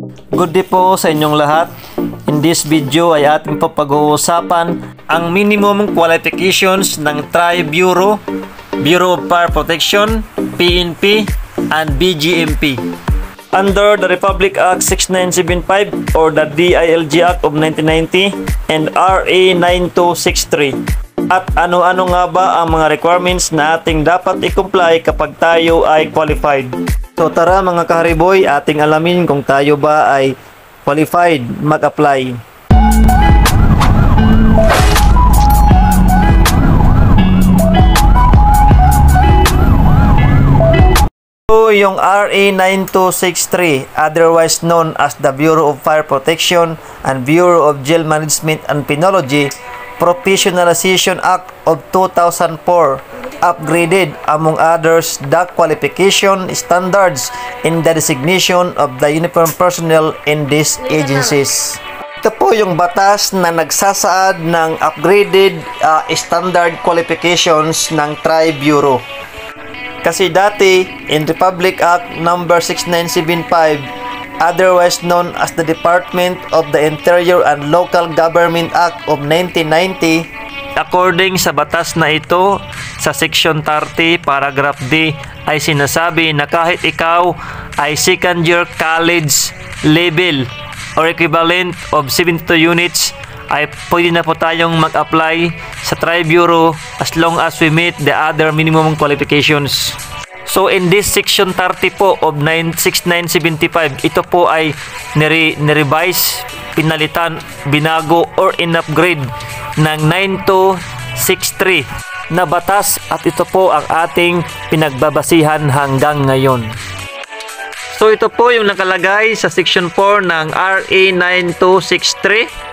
Good day po sa inyong lahat. In this video ay ating pag-uusapan ang minimum qualifications ng Tri-Bureau, Bureau of Fire Protection, PNP, and BGMP. Under the Republic Act 6975 or the DILG Act of 1990 and RA 9263. At ano-ano nga ba ang mga requirements na ating dapat i-comply kapag tayo ay qualified? So tara mga kahariboy, ating alamin kung tayo ba ay qualified mag-apply. So yung RA 9263, otherwise known as the Bureau of Fire Protection and Bureau of Jail Management and Penology Professionalization Act of 2004, upgraded among others the qualification standards in the designation of the uniformed personnel in these agencies. Ito po yung batas na nagsasaad ng upgraded standard qualifications ng Tri-Bureau. Kasi dati, in Republic Act number 6975, otherwise known as the Department of the Interior and Local Government Act of 1990, according sa batas na ito, sa Section 30, Paragraph D, ay sinasabi na kahit ikaw ay second year college level or equivalent of 72 units, ay pwede na po tayong mag-apply sa Tri-Bureau as long as we meet the other minimum qualifications. So in this Section 30 po of 6975, ito po ay nirevise, pinalitan, binago or in-upgrade ng 9263 na batas at ito po ang ating pinagbabasihan hanggang ngayon. So ito po yung nakalagay sa Section 4 ng RA 9263.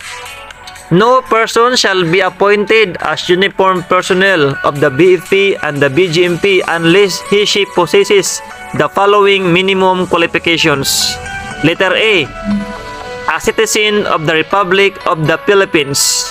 No person shall be appointed as uniformed personnel of the BFP and the BGMP unless he/she possesses the following minimum qualifications. Letter A, a citizen of the Republic of the Philippines.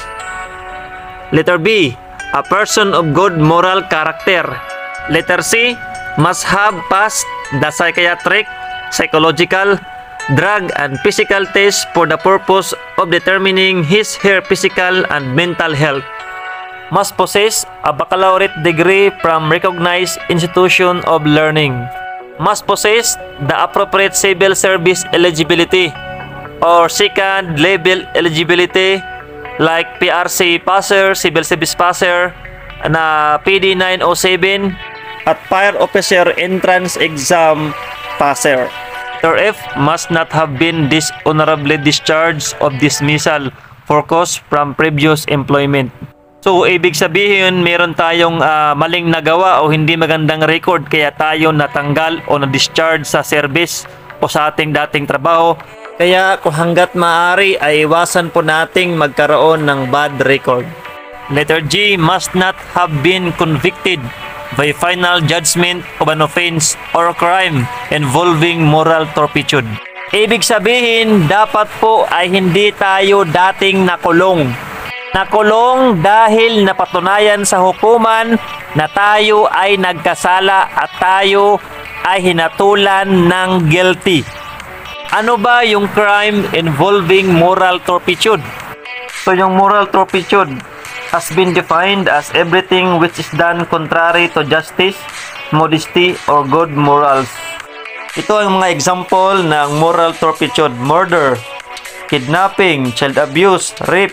Letter B, a person of good moral character. Letter C, must have passed the psychiatric, psychological, drug and physical test for the purpose of determining his/her physical and mental health. Must possess a baccalaureate degree from recognized institution of learning. Must possess the appropriate civil service eligibility or second level eligibility like PRC passer, civil service passer, na PD 907 at fire officer entrance exam passer. Letter F, must not have been dishonorably discharged of dismissal for cause from previous employment. So, ibig sabihin, meron tayong maling nagawa o hindi magandang record kaya tayo natanggal o na-discharge sa service o sa ating dating trabaho. Kaya kung hanggat maaari ay iwasan po nating magkaroon ng bad record. Letter G, must not have been convicted by final judgment of an offense or crime involving moral turpitude. Ibig sabihin, dapat po ay hindi tayo dating nakulong. Nakulong dahil napatunayan sa hukuman na tayo ay nagkasala at tayo ay hinatulan ng guilty. Ano ba yung crime involving moral turpitude? So yung moral turpitude has been defined as everything which is done contrary to justice, modesty, or good morals. Ito ang mga example ng moral turpitude: murder, kidnapping, child abuse, rape,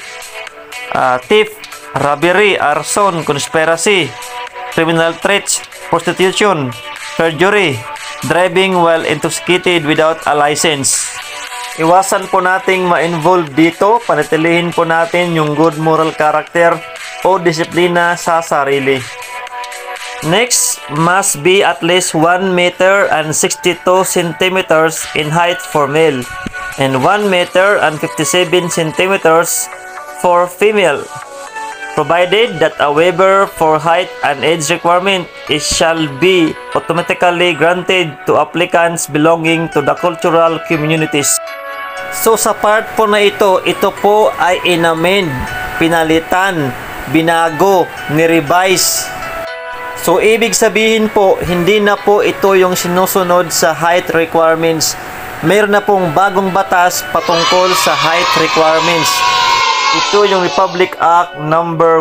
thief, robbery, arson, conspiracy, criminal threats, prostitution, perjury, driving while intoxicated without a license. Iwasan po nating ma-involve dito, panatilihin po natin yung good moral character o disiplina sa sarili. Next, must be at least 1 meter and 62 centimeters in height for male and 1 meter and 57 centimeters for female, provided that a waiver for height and age requirement shall be automatically granted to applicants belonging to the cultural communities. So sa part po na ito po ay inamend, pinalitan, binago, ni-revise. So ibig sabihin po, hindi na po ito yung sinusunod sa height requirements mayroon na pong bagong batas patungkol sa height requirements. Ito yung Republic Act number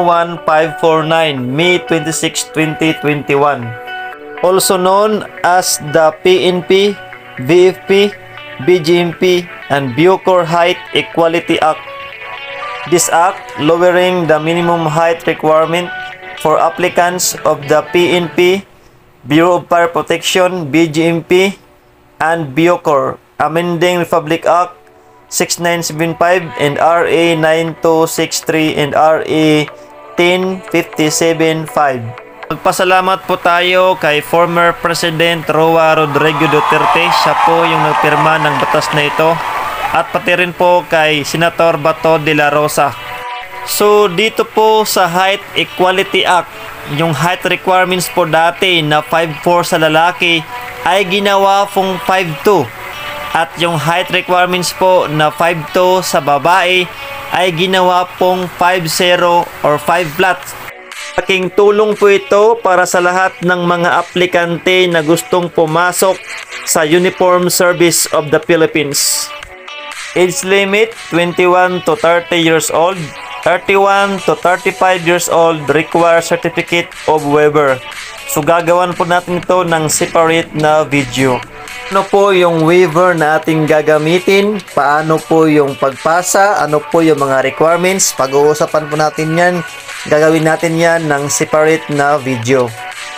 11549, May 26, 2021. Also known as the PNP, VFP, BGMP, and Bucor Height Equality Act. This act lowering the minimum height requirement for applicants of the PNP, Bureau of Fire Protection, BGMP, and Bucor, amending Republic Act 6975 and RA 9263 and RA 10575. Magpasalamat po tayo kay former President Roa Rodrigo Duterte. Siya po yung nagpirma ng batas na ito. At pati rin po kay Senator Bato de la Rosa. So dito po sa Height Equality Act, yung height requirements po dati na 5'4" sa lalaki ay ginawa pong 5'2". At yung height requirements po na 5'2" sa babae ay ginawa pong 5'0" or 5 flat. Malaking tulong po ito para sa lahat ng mga aplikante na gustong pumasok sa Uniform Service of the Philippines. Age limit 21 to 30 years old, 31 to 35 years old require certificate of waiver. So gagawan po natin ito ng separate na video. Ano po yung waiver na ating gagamitin? Paano po yung pagpasa? Ano po yung mga requirements? Pag-uusapan po natin yan. Gagawin natin yan ng separate na video.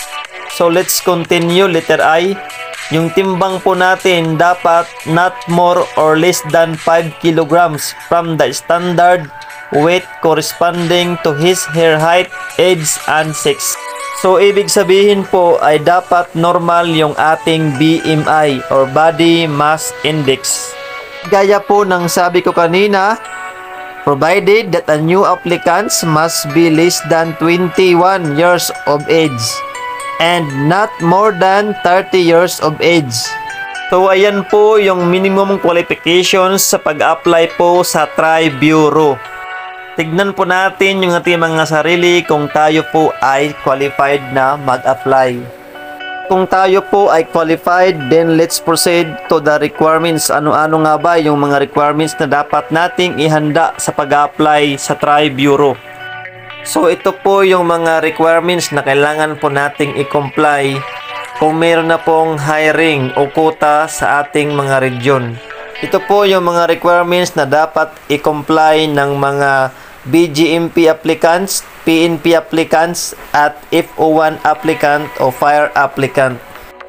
So let's continue. Letter I. Yung timbang po natin dapat not more or less than 5 kilograms from the standard weight corresponding to his hair height, age, and sex. So, ibig sabihin po ay dapat normal yung ating BMI or Body Mass Index. Gaya po ng sabi ko kanina, provided that a new applicants must be less than 21 years of age and not more than 30 years of age. So, ayan po yung minimum qualifications sa pag-apply po sa Tri-Bureau. Tignan po natin yung ating mga sarili kung tayo po ay qualified na mag-apply. Kung tayo po ay qualified, then let's proceed to the requirements. Ano-ano nga ba yung mga requirements na dapat nating ihanda sa pag-apply sa Tri-Bureau? So ito po yung mga requirements na kailangan po nating i-comply kung meron na pong hiring o quota sa ating mga region. Ito po yung mga requirements na dapat i-comply ng mga BGMP applicants, PNP applicants, at FO1 applicant o fire applicant.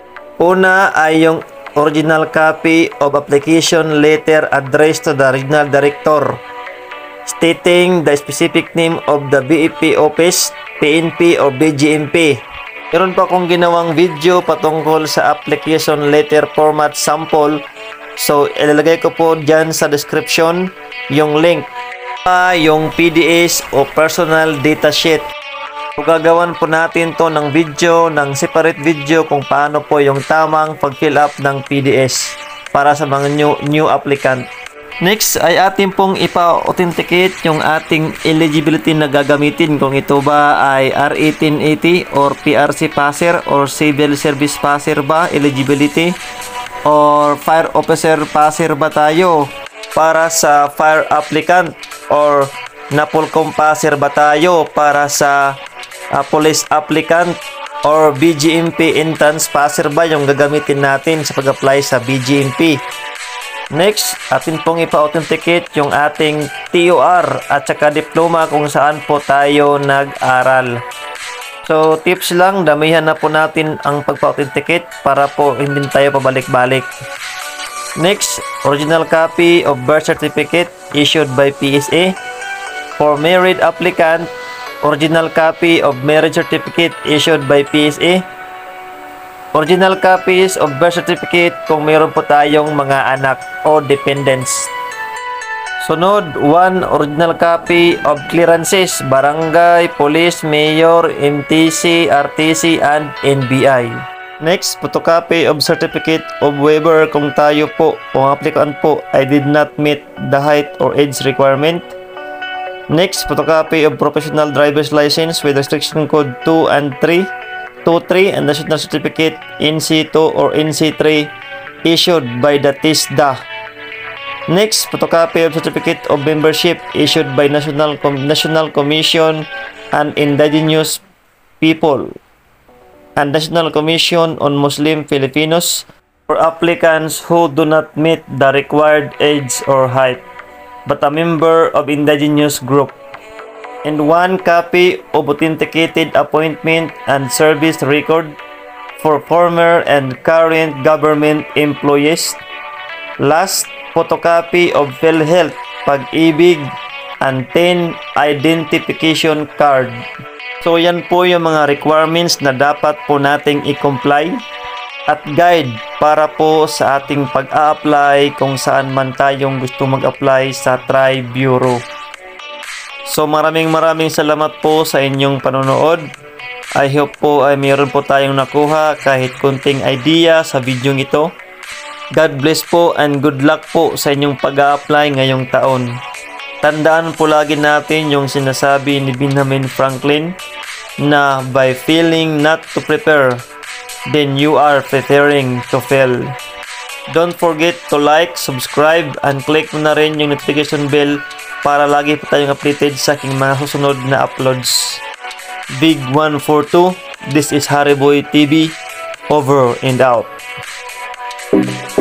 Una ay yung original copy of application letter addressed to the regional director stating the specific name of the BEP office, PNP or BGMP. Meron pa akong ginawang video patungkol sa application letter format sample. So, ilalagay ko po dyan sa description yung link. Yung PDS o personal data sheet. So, gagawan po natin to ng video, ng separate video kung paano po yung tamang pag-fill up ng PDS para sa mga new applicant. Next ay atin pong ipa-authenticate yung ating eligibility na gagamitin, kung ito ba ay R1880 or PRC passer or civil service passer ba eligibility, or fire officer passer ba tayo para sa fire applicant, or napolcom passer ba tayo para sa police applicant, or BGMP entrance passer ba yung gagamitin natin sa pag-apply sa BGMP. Next, atin pong ipa-authenticate yung ating TOR at saka diploma kung saan po tayo nag-aral. So, tips lang, damihan na po natin ang pagpa-authenticate para po hindi tayo pabalik-balik. Next, original copy of birth certificate issued by PSA. For married applicant, original copy of marriage certificate issued by PSA. Original copies of birth certificate kung meron po tayong mga anak o dependents. Sunod, 1 original copy of clearances, barangay, police, mayor, MTC, RTC, and NBI. Next, photocopy of certificate of waiver kung tayo po o applicant po I did not meet the height or age requirement. Next, photocopy of professional driver's license with restriction code 2 and 3 and national certificate NC2 or NC3 issued by the TISDA. Next, photocopy of certificate of membership issued by National Commission on Indigenous People and National Commission on Muslim Filipinos for applicants who do not meet the required age or height, but a member of indigenous group. And one copy of authenticated appointment and service record for former and current government employees. Last, photocopy of PhilHealth, Pag-ibig, and 10 identification card. So yan po yung mga requirements na dapat po nating i-comply at guide para po sa ating pag-a-apply kung saan man tayong gusto mag-apply sa Tri-Bureau. So maraming salamat po sa inyong panonood. I hope po ay mayroon po tayong nakuha kahit kunting idea sa video ito. God bless po and good luck po sa inyong pag-a-apply ngayong taon. Tandaan po lagi natin yung sinasabi ni Benjamin Franklin na by failing not to prepare, then you are preparing to fail. Don't forget to like, subscribe, and click mo na rin yung notification bell para lagi po tayong updated sa aking mga susunod na uploads. Big 142, this is Harry Boy TV, over and out.